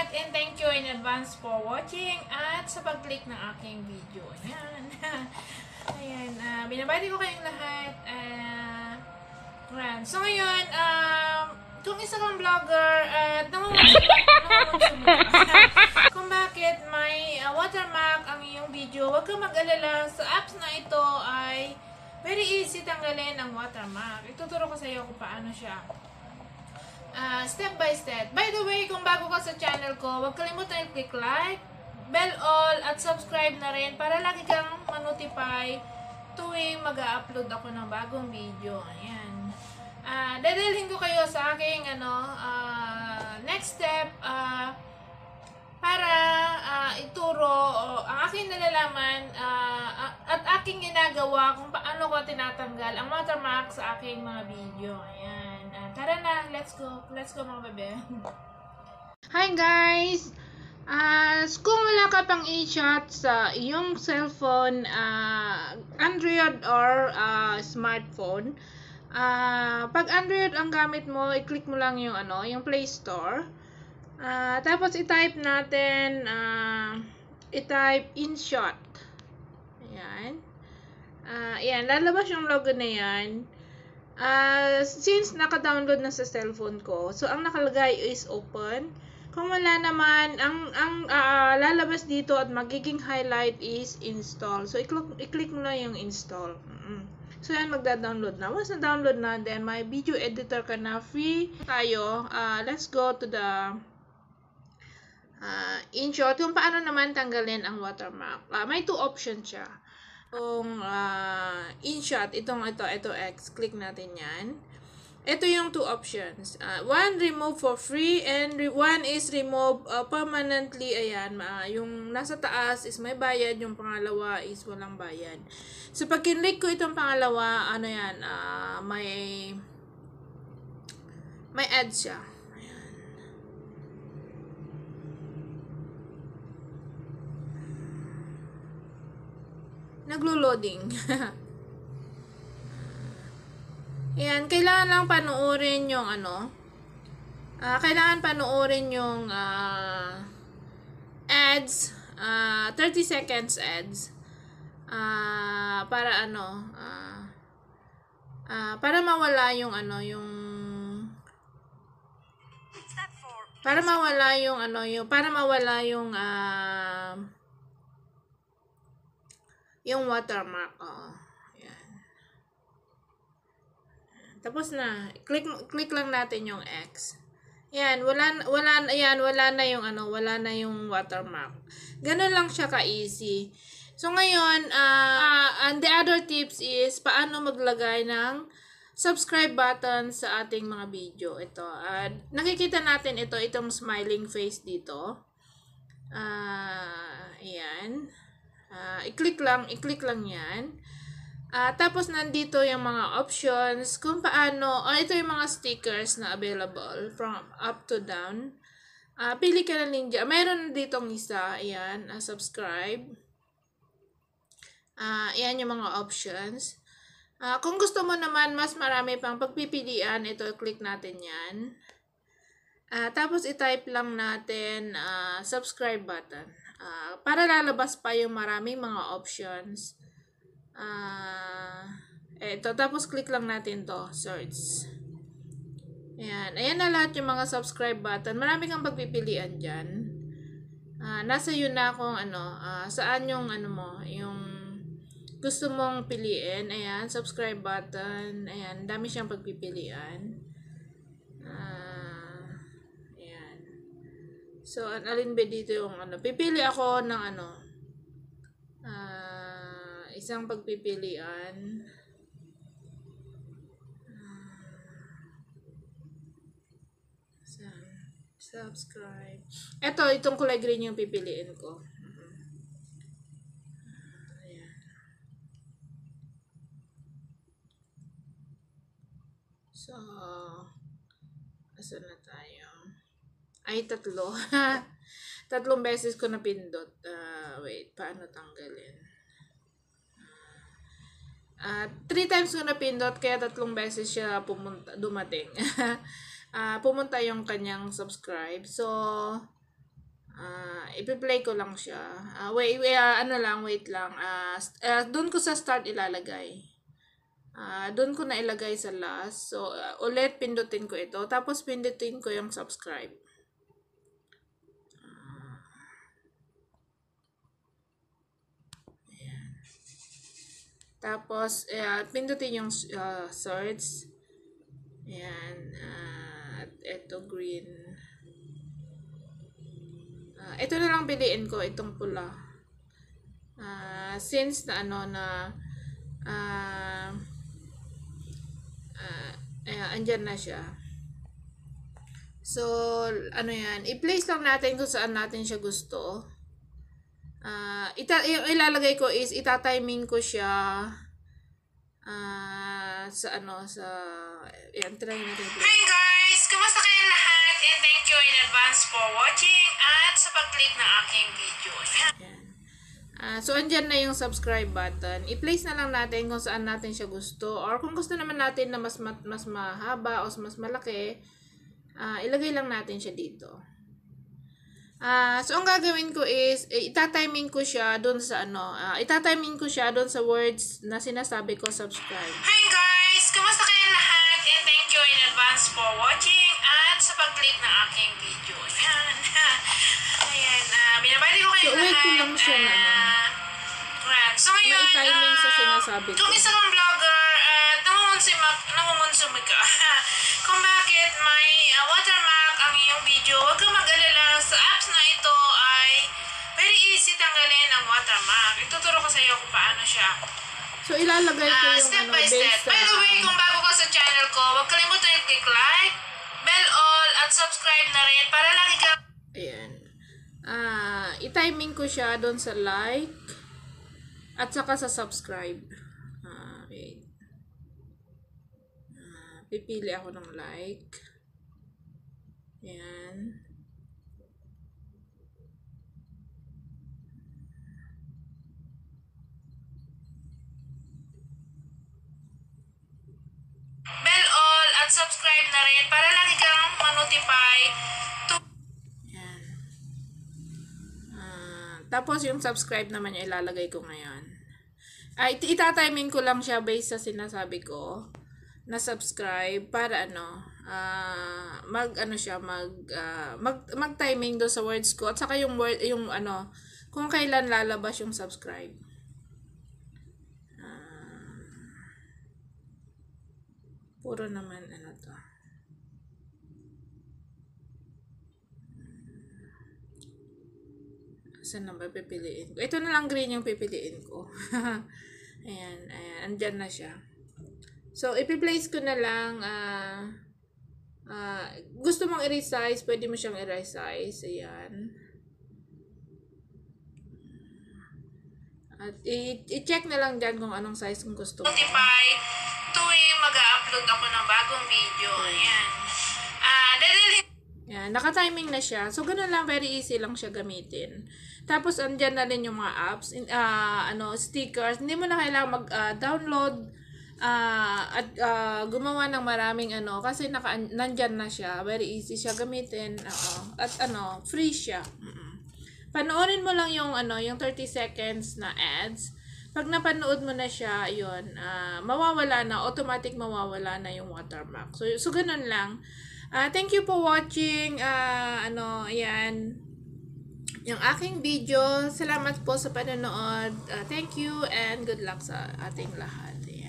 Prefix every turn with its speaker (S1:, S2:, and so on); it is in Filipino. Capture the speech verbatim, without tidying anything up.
S1: salamat and thank you in advance for watching at sa pag-click ng aking video. Ayan. Ayan. Uh, binabati ko kayong lahat. Uh, so ngayon, um, kung isa kang vlogger at uh, kung bakit may uh, watermark ang iyong video, huwag kang mag-alala. Sa apps na ito ay very easy tanggalin ang watermark. Ituturo ko sa iyo kung paano siya. Uh, step by step. By the way, kung bago ka sa channel ko, huwag kalimutan i-click like, bell all, at subscribe na rin para lagi kang ma-notify tuwing mag-upload ako ng bagong video. Ayan. Uh, dadalhin ko kayo sa aking ano, uh, next step uh, para uh, ituro uh, ang aking nalalaman uh, at aking ginagawa kung paano ko tinatanggal ang watermark sa aking mga video. Ayan. Tara na, let's go. Let's go mga bebe. Hi guys! Uh, kung wala ka pang Inshot sa iyong cellphone, uh, Android or uh, smartphone, uh, pag Android ang gamit mo, i-click mo lang yung, ano, yung Play Store. Uh, tapos i-type natin, uh, i-type Inshot. Ayan. Uh, ayan, lalabas yung logo na yan. Uh, since naka-download na sa cellphone ko, so ang nakalagay is open. Kung wala naman, ang, ang uh, lalabas dito at magiging highlight is install. So, i-click mo na yung install. Mm-hmm. So, yan, magda-download na. Once na-download na, then may video editor ka na. Free tayo. Uh, let's go to the uh, Inshot. Kung paano naman tanggalin ang watermark. Uh, may two options siya. Kung uh, Inshot, itong ito, ito X, click natin yan. Ito yung two options. Uh, one, remove for free, and re one is remove uh, permanently. Ayan, uh, yung nasa taas is may bayad, yung pangalawa is walang bayad. So, pag kinlik ko itong pangalawa, ano yan, uh, may may ads siya. Naglo-loading. Ayan, kailangan lang panoorin yung ano. Uh, kailangan panoorin yung uh, ads, uh, thirty seconds ads. Uh, para ano, uh, uh, para mawala yung ano, yung para mawala yung ano, yung para mawala yung uh, yung watermark. Oh, yan. Tapos na, click click lang natin yung X. Yan, wala wala ayan, wala na yung ano, wala na yung watermark. Ganun lang siya ka-easy. So ngayon, uh, uh, and the other tips is paano maglagay ng subscribe button sa ating mga video. Ito, uh, nakikita natin ito, itong smiling face dito. Ah, uh, ayan. Uh, i-click lang, i-click lang yan. Uh, tapos nandito yung mga options kung paano, uh, ito yung mga stickers na available from up to down. Uh, pili ka na ninja. Mayroon ditong isa, ayan, uh, subscribe. Uh, ayan yung mga options. Uh, kung gusto mo naman, mas marami pang pagpipilian, ito, click natin yan. Uh, tapos i-type lang natin uh, subscribe button. Uh, para lalabas pa yung maraming mga options. Uh, eto, tapos click lang natin to, search. Ayan, ayan na lahat yung mga subscribe button. Marami kang pagpipilian dyan. Uh, nasa yun na kung ano, uh, saan yung ano mo, yung gusto mong piliin. Ayan, subscribe button. Ayan, dami siyang pagpipilian. So, alin ba dito yung ano? Pipili ako ng ano, uh, isang pagpipilian. Uh, subscribe. Ito, itong kulay green yung pipiliin ko. Ayan. So, asan na tayo? Ay, tatlo. Tatlong beses ko napindot. Uh, wait, paano tanggalin? Uh, three times ko napindot, kaya tatlong beses siya pumunta, dumating. uh, pumunta yung kanyang subscribe. So, Uh, ipi-play ko lang siya. Uh, wait, wait uh, ano lang, wait lang. Uh, uh, doon ko sa start ilalagay. Uh, doon ko na ilagay sa last. So, uh, ulit pindutin ko ito. Tapos pindutin ko yung subscribe. Uh, ayan. Tapos, uh, pindutin yung uh, search. Ayan. Uh, at ito, green. Uh, ito na lang piliin ko, itong pula. Uh, since na ano na uh, uh, ayan, andyan na siya. So, ano yan, i-place lang natin kung saan natin siya gusto. Uh, ita yung ilalagay ko is, itatiming ko siya uh, sa ano, sa, ayan, try natin. Hi guys! Kumusta kayong lahat? And thank you in advance for watching at sa pag-click ng aking video. Ayan. Uh, so, andyan na yung subscribe button. I-place na lang natin kung saan natin siya gusto. Or kung gusto naman natin na mas, mas mahaba o mas malaki, uh, ilagay lang natin siya dito. Uh, so, ang gagawin ko is, eh, itatiming ko siya doon sa ano, uh, itatiming ko siya doon sa words na sinasabi ko, subscribe. Hi guys! Kumusta kayong lahat? And thank you in advance for watching at sa pag-click ng aking video. Ayan. Ayan. Uh, binabati ko kayo
S2: so,
S1: lahat.
S2: So, wait lang siya na.
S1: Uh, so, ngayon,
S2: ma-timing
S1: uh,
S2: sa sinasabi ko.
S1: kung isa kang vlogger at uh, nangungunsumi ka, kung bakit may uh, watermark ang iyong video, huwag kang mag-alala. Sa apps na ito ay very easy tanggalin ang watermark. Ituturo ko sa iyo kung paano siya.
S2: So, ilalagay ko
S1: Uh,
S2: yung
S1: step
S2: ano,
S1: by step.
S2: based sa...
S1: By the way, kung bago ka sa channel ko, huwag kalimutan i-click like, bell all, at subscribe na rin para lagi ka...
S2: Ayan. Ah, i-timing ko siya doon sa like at saka sa subscribe. Ah, wait. Ah, pipili ako ng like. Ayan.
S1: Bell all at subscribe na rin para lagi kang ma-notify to...
S2: Ayan. Ah, tapos yung subscribe naman yung ilalagay ko ngayon. Ah, it itatiming ko lang siya based sa sinasabi ko na subscribe para ano, ah, mag ano siya, mag ah, mag mag-timing do sa words ko at saka yung word yung ano, kung kailan lalabas yung subscribe. Puro naman ano to. Saan na ba pipiliin ko? Ito na lang green yung pipiliin ko. Ayan, ayan. Andyan na siya. So, ipi-place ko na lang. Uh, uh, gusto mong i-resize, pwede mo siyang i-resize. Ayan. At i-check na lang dyan kung anong size kung gusto mo.
S1: Notify tuwing mag-upload ako ng bagong video. Ayan. Ah, uh,
S2: Yan, naka-timing na siya. So, ganun lang, very easy lang siya gamitin. Tapos, andyan na rin yung mga apps, uh, ano, stickers. Hindi mo na kailangan mag-download uh, uh, at uh, gumawa ng maraming ano, kasi naka, nandyan na siya. Very easy siya gamitin. Uh, at ano, free siya. Mm-mm. Panoorin mo lang yung, ano, yung thirty seconds na ads. Pag napanood mo na siya, yun, uh, mawawala na, automatic mawawala na yung watermark. So, so ganun lang. Uh, thank you for watching, uh, ano, ayan, yung aking video. Salamat po sa panonood. Uh, thank you and good luck sa ating lahat. Ayan.